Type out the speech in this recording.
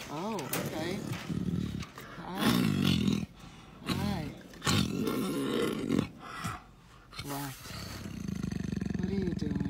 Oh, okay. Hi. Hi. What? What are you doing?